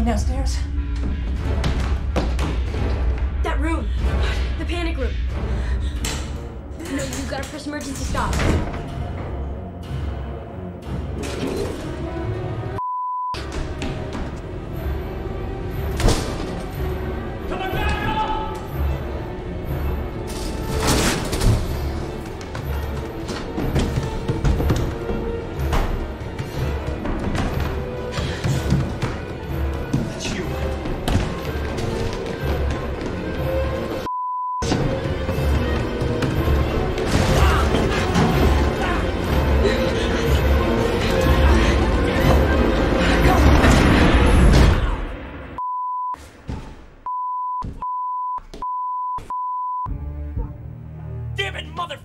coming downstairs. That room. The panic room. No, you gotta press emergency stop. Damn it, mother...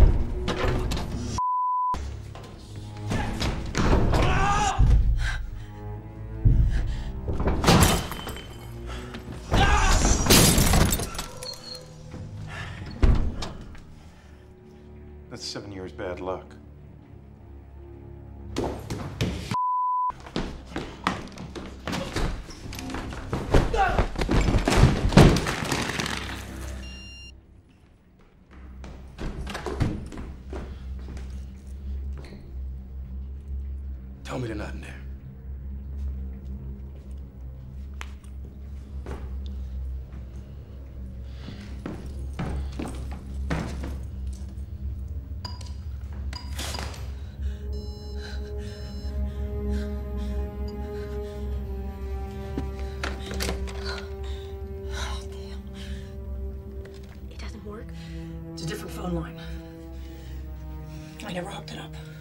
That's 7 years bad luck. Tell me they're not in there. It doesn't work. It's a different phone line. I never hooked it up.